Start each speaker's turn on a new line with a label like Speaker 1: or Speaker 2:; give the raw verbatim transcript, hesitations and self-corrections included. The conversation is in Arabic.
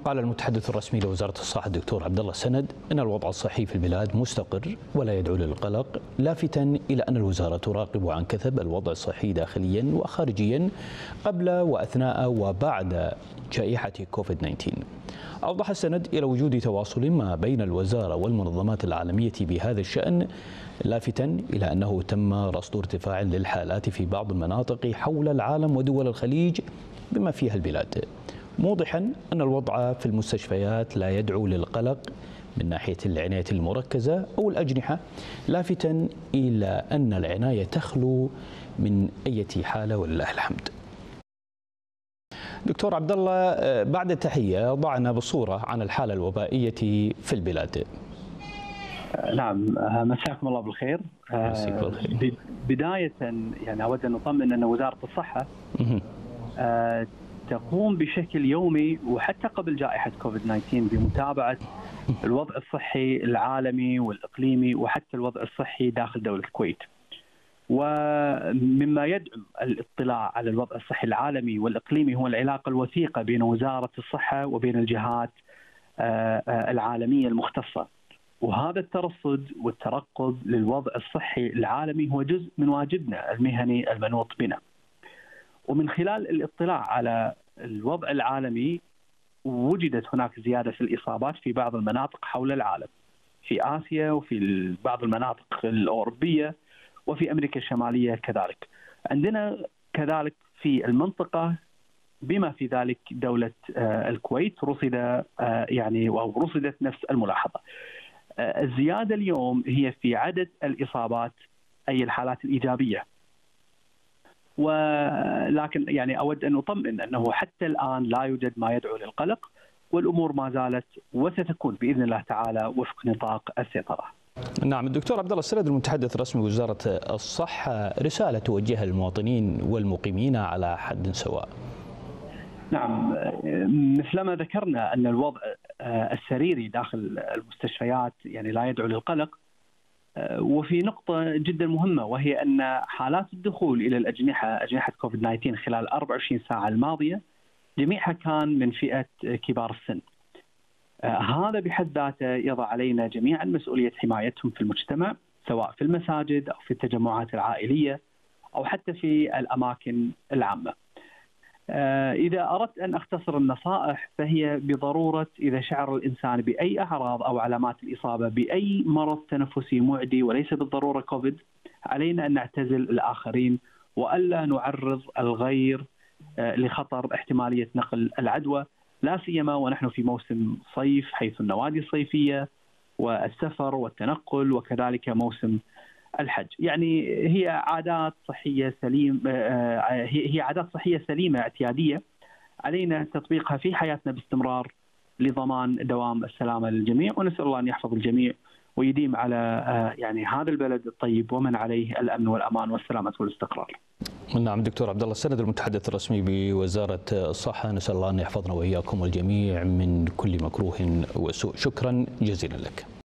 Speaker 1: قال المتحدث الرسمي لوزارة الصحة الدكتور عبد الله السند أن الوضع الصحي في البلاد مستقر ولا يدعو للقلق، لافتا إلى أن الوزارة تراقب عن كثب الوضع الصحي داخليا وخارجيا قبل وأثناء وبعد جائحة كوفيد تسعة عشر. أوضح السند إلى وجود تواصل ما بين الوزارة والمنظمات العالمية بهذا الشأن، لافتا إلى أنه تم رصد ارتفاع للحالات في بعض المناطق حول العالم ودول الخليج بما فيها البلاد، موضحا أن الوضع في المستشفيات لا يدعو للقلق من ناحية العناية المركزة أو الأجنحة، لافتا إلى أن العناية تخلو من أي حالة ولله الحمد. دكتور عبد الله، بعد التحية ضعنا بصورة عن الحالة الوبائية في البلاد.
Speaker 2: نعم، مساكم الله بالخير. بداية يعني أود أن أطمن أن وزارة الصحة تقوم بشكل يومي وحتى قبل جائحة كوفيد تسعة عشر بمتابعة الوضع الصحي العالمي والإقليمي وحتى الوضع الصحي داخل دولة الكويت. ومما يدعم الاطلاع على الوضع الصحي العالمي والإقليمي هو العلاقة الوثيقة بين وزارة الصحة وبين الجهات العالمية المختصة. وهذا الترصد والترقب للوضع الصحي العالمي هو جزء من واجبنا المهني المنوط بنا. ومن خلال الاطلاع على الوضع العالمي وجدت هناك زيادة في الإصابات في بعض المناطق حول العالم، في آسيا وفي بعض المناطق الأوروبية وفي أمريكا الشمالية كذلك. عندنا كذلك في المنطقة بما في ذلك دولة الكويت رصد يعني أو رصدت نفس الملاحظة. الزيادة اليوم هي في عدد الإصابات أي الحالات الإيجابية، ولكن يعني أود أن أطمئن أنه حتى الآن لا يوجد ما يدعو للقلق، والأمور ما زالت وستكون بإذن الله تعالى وفق نطاق السيطرة.
Speaker 1: نعم، الدكتور عبد الله السند المتحدث الرسمي وزارة الصحة، رسالة توجهها للمواطنين والمقيمين على حد سواء.
Speaker 2: نعم، مثلما ذكرنا أن الوضع السريري داخل المستشفيات يعني لا يدعو للقلق، وفي نقطة جدا مهمة وهي أن حالات الدخول إلى الأجنحة أجنحة كوفيد تسعة عشر خلال الأربع وعشرين ساعة الماضية جميعها كان من فئة كبار السن. هذا بحد ذاته يضع علينا جميعا مسؤولية حمايتهم في المجتمع، سواء في المساجد أو في التجمعات العائلية أو حتى في الأماكن العامة. إذا أردت أن أختصر النصائح فهي بضرورة إذا شعر الإنسان بأي أعراض أو علامات الإصابة بأي مرض تنفسي معدي وليس بالضرورة كوفيد، علينا أن نعتزل الآخرين وألا نعرض الغير لخطر احتمالية نقل العدوى، لا سيما ونحن في موسم صيف حيث النوادي الصيفية والسفر والتنقل وكذلك موسم الحج. يعني هي عادات صحية سليم هي عادات صحية سليمة اعتيادية علينا تطبيقها في حياتنا باستمرار لضمان دوام السلامة للجميع، ونسأل الله أن يحفظ الجميع ويديم على يعني هذا البلد الطيب ومن عليه الأمن والأمان والسلامة والاستقرار.
Speaker 1: نعم، دكتور عبد الله السند المتحدث الرسمي بوزارة الصحة، نسأل الله أن يحفظنا وإياكم والجميع من كل مكروه وسوء. شكرا جزيلا لك.